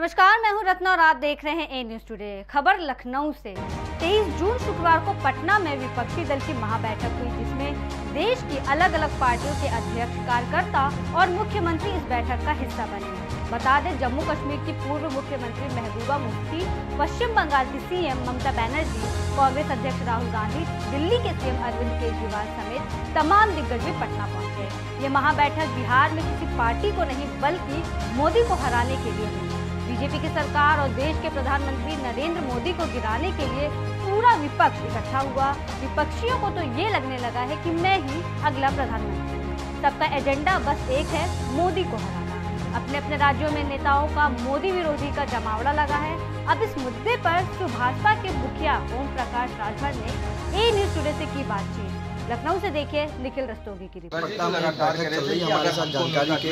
नमस्कार, मैं हूं रत्ना और आप देख रहे हैं ए न्यूज टुडे। खबर लखनऊ से। 23 जून शुक्रवार को पटना में विपक्षी दल की महाबैठक हुई, जिसमें देश की अलग अलग पार्टियों के अध्यक्ष, कार्यकर्ता और मुख्यमंत्री इस बैठक का हिस्सा बने। बता दें, जम्मू कश्मीर की पूर्व मुख्यमंत्री महबूबा मुफ्ती, पश्चिम बंगाल की सीएम ममता बनर्जी, कांग्रेस अध्यक्ष राहुल गांधी, दिल्ली के सीएम अरविंद केजरीवाल समेत तमाम दिग्गज भी पटना पहुंचे। ये महाबैठक बिहार में किसी पार्टी को नहीं बल्कि मोदी को हराने के लिए हुई। बीजेपी की सरकार और देश के प्रधानमंत्री नरेंद्र मोदी को गिराने के लिए पूरा विपक्ष इकट्ठा हुआ। विपक्षियों को तो ये लगने लगा है कि मैं ही अगला प्रधानमंत्री हूँ। सबका एजेंडा बस एक है, मोदी को हराना। अपने अपने राज्यों में नेताओं का मोदी विरोधी का जमावड़ा लगा है। अब इस मुद्दे पर भाजपा के मुखिया ओम प्रकाश राजभर ने ए न्यूज टुडे से की बातचीत। लखनऊ से देखिए निखिल रस्तोगी की रिपोर्ट। हमारे साथ जानकारी के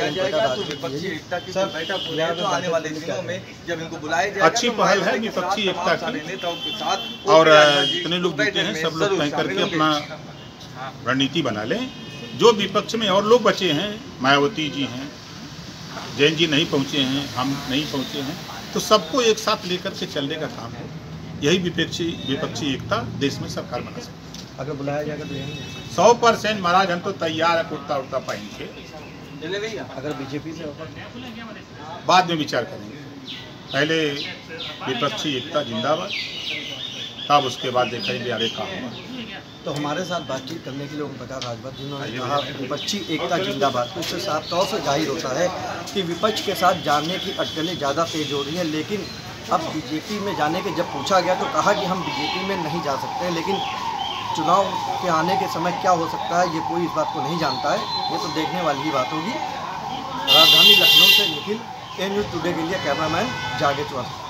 आने वाले दिनों में जब इनको बुलाया जाएगा, अच्छी पहल है विपक्षी एकता की, और जितने लोग जुटे हैं सब लोग कहीं करके अपना रणनीति बना लें। जो विपक्ष में और लोग बचे हैं, मायावती जी हैं, जैन जी नहीं पहुंचे हैं, हम नहीं पहुंचे हैं, तो सबको एक साथ लेकर के चलने का काम है। यही विपक्षी एकता देश में सरकार बना सकती है। अगर बुलाया जाएगा तो 100% महाराज, हम तो तैयार है कुर्ता उर्ता पहन के। अगर बीजेपी से होगा बाद में विचार करेंगे। पहले विपक्षी एकता जिंदाबाद, तब उसके बाद देखेंगे आगे का होगा। तो हमारे साथ बातचीत करने के लिए ओम प्रकाश राजभर जिन्होंने कहा विपक्षी एकता जिंदाबाद, तो इससे साफ तौर से जाहिर होता है कि विपक्ष के साथ जाने की अटकलें ज़्यादा तेज हो रही हैं। लेकिन अब बीजेपी में जाने के जब पूछा गया तो कहा कि हम बीजेपी में नहीं जा सकते, लेकिन चुनाव के आने के समय क्या हो सकता है ये कोई इस बात को नहीं जानता है। ये तो देखने वाली ही बात होगी। राजधानी लखनऊ से निखिल, ए न्यूज टुडे के लिए कैमरामैन जागेश्वर।